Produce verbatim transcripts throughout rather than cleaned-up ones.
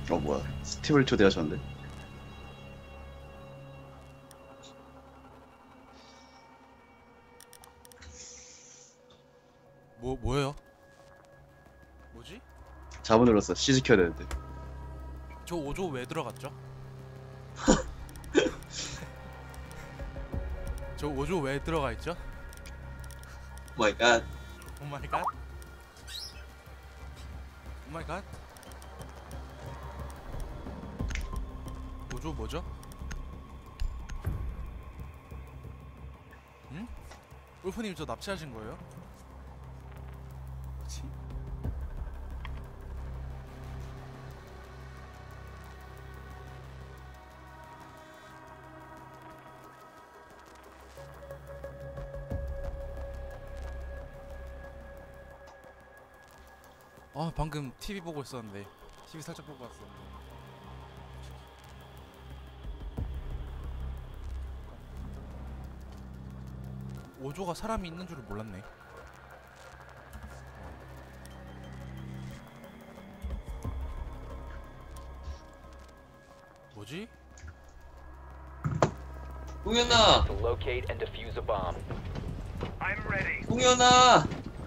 어 뭐야 스티브를 초대하셨는데. 뭐 뭐예요? 뭐지? 잘못 눌렀어. 씨 지켜야 되는데. 저 오 조 왜 들어갔죠? 저 오 조 왜 들어가 있죠? 마이 갓. 오 마이 갓. 오 마이 갓. 오 조 뭐죠? 응? 울프님 저 납치하신 거예요? 뭐지? 아 방금 티비 보고 있었는데 티비 살짝 보고 왔었는데 오 조가 사람이 있는 줄을 몰랐네. 뭐지? 동현아, To locate and defuse a bomb. 동현아.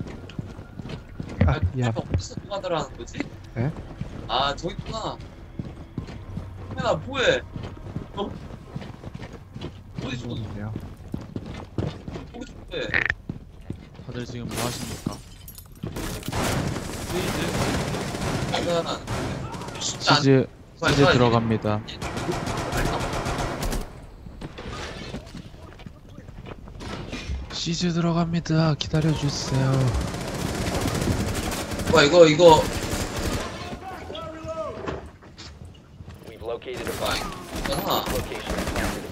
아, 야, 어디서 통화들하는 거지? 에? 아, 저기 있구나. 동현아, 뭐해? 어? 어디 죽었어? 좋은데요. 어디 죽었대? 다들 지금 뭐 하십니까? 동현아. 쉽지 않- 시즈 빨리 시즈 빨리. 들어갑니다. 시즈 들어갑니다. 기다려주세요. 와, 이거, 이거. We've located a bomb. 있잖아. Location is counted.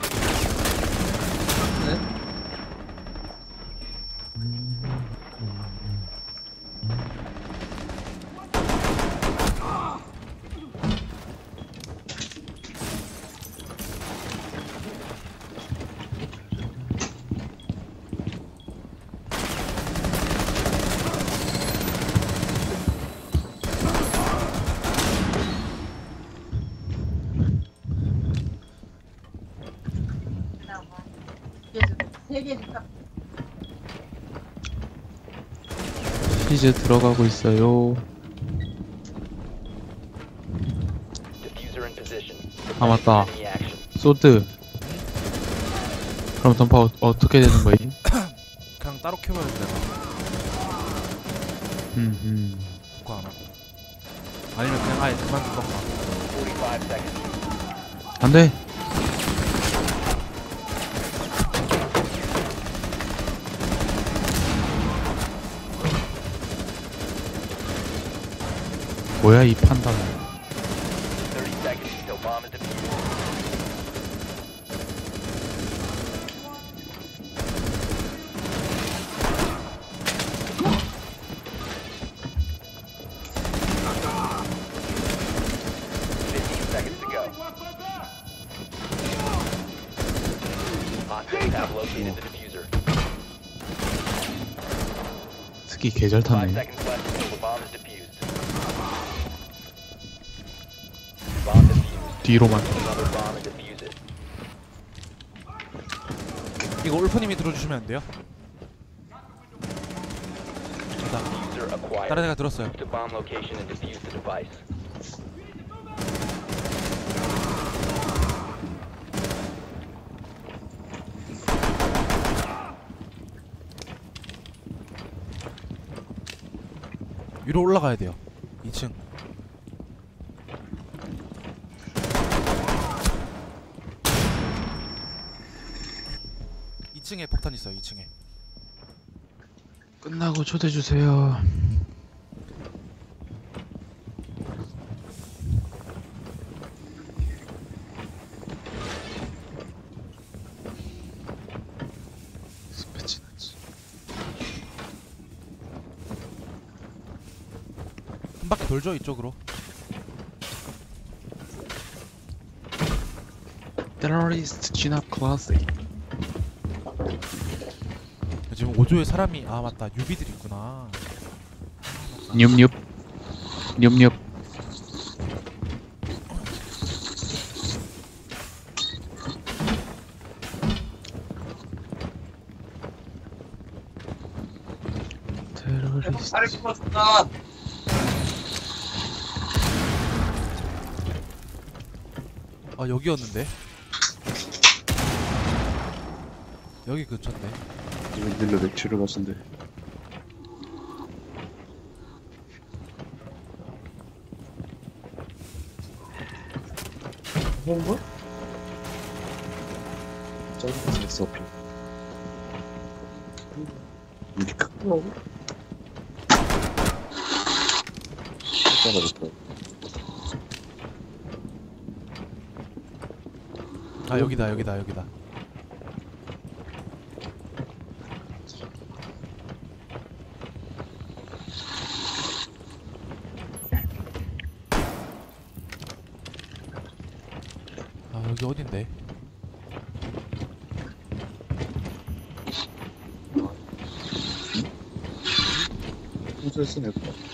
네? 시즈 들어가고 있어요. Diffuser in position. 아 맞다. Enemy action. 소드. 그럼 던파 어, 어떻게 되는 거임? 그냥 따로 키워야 되나? 음, 음. 그거 안 하고 아니면 그냥 아예 그만두던가. forty-five seconds. 안돼. 뭐야 이 판단. thirty seconds until bomb is defused. fifteen seconds to go. Hostiles have located the diffuser. 스키 개잘 Five 타네. seconds left until the bomb is defused. Bomb defused. 뒤로만. Another bomb and defuse it. 이거 울프님이 들어주시면 안 돼요? 나 Diffuser acquired. 다른 애가 들었어요. To bomb location and defuse the device. 위로 올라가야 돼요. 이 층. 이 층에 폭탄 있어요. 이 층에. 끝나고 초대 주세요. 스패치 나지. 한 바퀴 돌죠 이쪽으로. 테러리스트 진압 클래식. 지금 오 조에 사람이 아 맞다 유비들 있구나. 뉴뉴 뉴뉴 살을 씹어준다. 아 여기였는데. 여기 근처인데. 웬일로 맥주를 마신대. 뭔가? 짜증 스 어필. 이렇게 크고. 숫자가 좋다. 아 여기다 여기다 여기다. 아 여기 어딘데? 혼자 쓰네.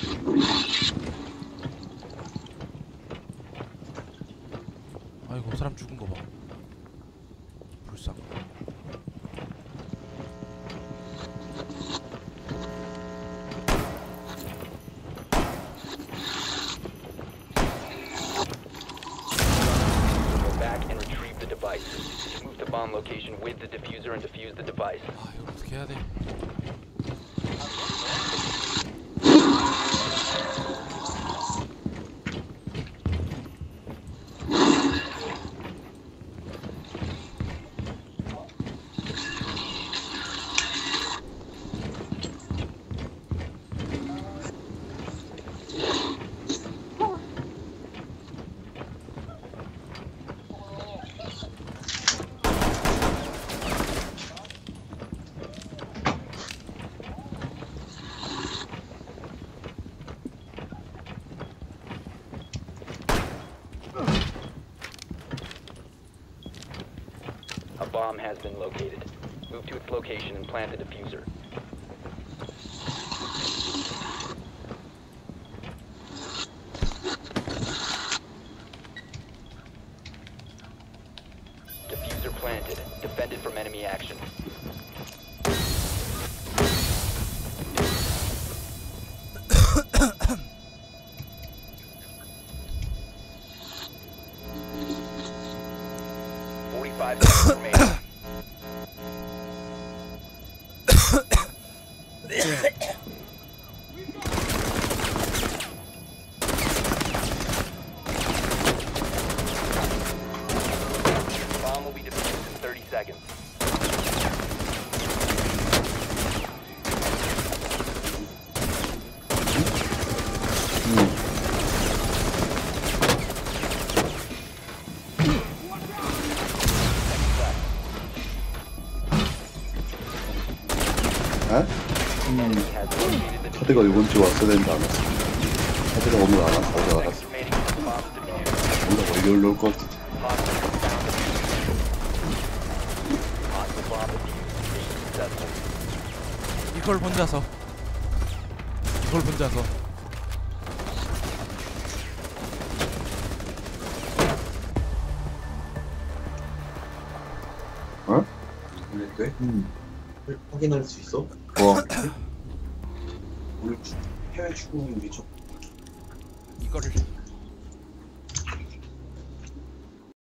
아이고 사람 죽은 거 봐. 불쌍. Go back and retrieve the device. Move to bomb location with the diffuser and defuse the device. 아 이거 어떻게 해야 돼? A bomb has been located. Move to its location and plant the diffuser. Diffuser planted. Defended from enemy action. Forty-five seconds remaining. Bomb will be defused in thirty seconds. 에? Enemy has located the 카드가 이번 주에 왔어야 되는데 안 왔어. 카드가 오늘 안 왔어. 어제 안 왔어. remaining bombs defused. 뭔가 월요일 올 것 같아. Hostile found the diffuser. Hostile bomb defused. Mission successful. 이걸 혼자서. 이걸 혼자서. 어? 왜? 음. 확인할 수 있어? 뭐? 우리 해외 축구는 미쳤. 이거를